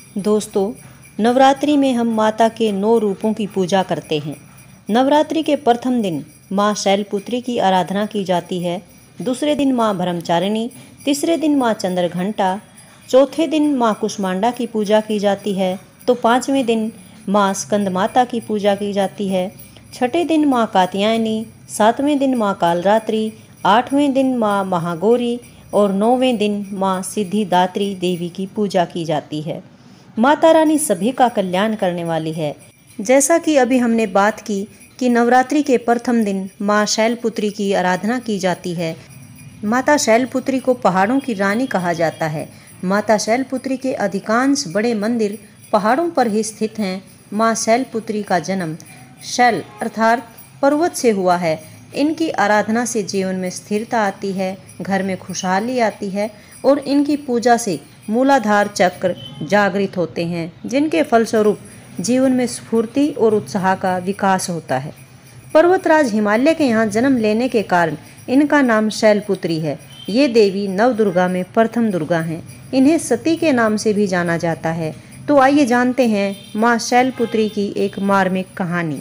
दोस्तों, नवरात्रि में हम माता के 9 रूपों की पूजा करते हैं। नवरात्रि के प्रथम दिन माँ शैलपुत्री की आराधना की जाती है, दूसरे दिन माँ ब्रह्मचारिणी, तीसरे दिन माँ चंद्रघंटा, चौथे दिन माँ कुष्मांडा की पूजा की जाती है, तो पाँचवें दिन माँ स्कंद माता की पूजा की जाती है, छठे दिन माँ कात्यायनी, सातवें दिन माँ कालरात्रि, आठवें दिन माँ महागौरी और 9वें दिन माँ सिद्धिदात्री देवी की पूजा की जाती है। माता रानी सभी का कल्याण करने वाली है। जैसा कि अभी हमने बात की कि नवरात्रि के प्रथम दिन माँ शैलपुत्री की आराधना की जाती है। माता शैलपुत्री को पहाड़ों की रानी कहा जाता है। माता शैलपुत्री के अधिकांश बड़े मंदिर पहाड़ों पर ही स्थित हैं। माँ शैलपुत्री का जन्म शैल अर्थात पर्वत से हुआ है। इनकी आराधना से जीवन में स्थिरता आती है, घर में खुशहाली आती है और इनकी पूजा से मूलाधार चक्र जागृत होते हैं, जिनके फलस्वरूप जीवन में स्फूर्ति और उत्साह का विकास होता है। पर्वतराज हिमालय के यहाँ जन्म लेने के कारण इनका नाम शैलपुत्री है। ये देवी नवदुर्गा में प्रथम दुर्गा हैं। इन्हें सती के नाम से भी जाना जाता है। तो आइए जानते हैं माँ शैलपुत्री की एक मार्मिक कहानी।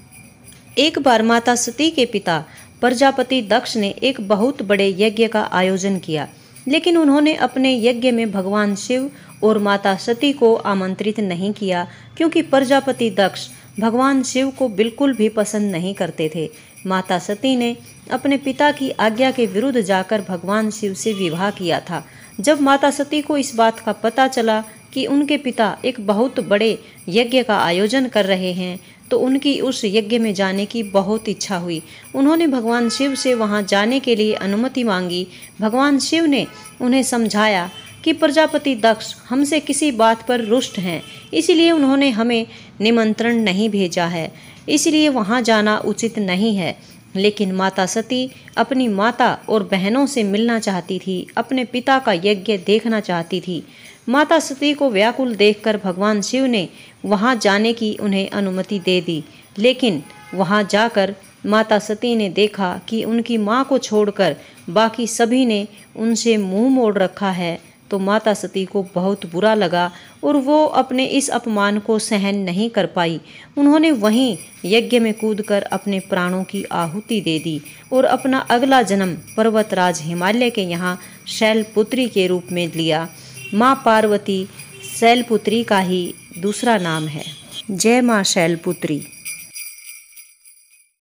एक बार माता सती के पिता प्रजापति दक्ष ने एक बहुत बड़े यज्ञ का आयोजन किया, लेकिन उन्होंने अपने यज्ञ में भगवान शिव और माता सती को आमंत्रित नहीं किया, क्योंकि प्रजापति दक्ष भगवान शिव को बिल्कुल भी पसंद नहीं करते थे। माता सती ने अपने पिता की आज्ञा के विरुद्ध जाकर भगवान शिव से विवाह किया था। जब माता सती को इस बात का पता चला कि उनके पिता एक बहुत बड़े यज्ञ का आयोजन कर रहे हैं, तो उनकी उस यज्ञ में जाने की बहुत इच्छा हुई। उन्होंने भगवान शिव से वहां जाने के लिए अनुमति मांगी। भगवान शिव ने उन्हें समझाया कि प्रजापति दक्ष हमसे किसी बात पर रुष्ट हैं, इसलिए उन्होंने हमें निमंत्रण नहीं भेजा है, इसलिए वहां जाना उचित नहीं है। लेकिन माता सती अपनी माता और बहनों से मिलना चाहती थी, अपने पिता का यज्ञ देखना चाहती थी। माता सती को व्याकुल देखकर भगवान शिव ने वहां जाने की उन्हें अनुमति दे दी। लेकिन वहां जाकर माता सती ने देखा कि उनकी मां को छोड़कर बाकी सभी ने उनसे मुंह मोड़ रखा है, तो माता सती को बहुत बुरा लगा और वो अपने इस अपमान को सहन नहीं कर पाई। उन्होंने वहीं यज्ञ में कूदकर अपने प्राणों की आहुति दे दी और अपना अगला जन्म पर्वतराज हिमालय के यहाँ शैलपुत्री के रूप में लिया। माँ पार्वती शैलपुत्री का ही दूसरा नाम है। जय माँ शैलपुत्री।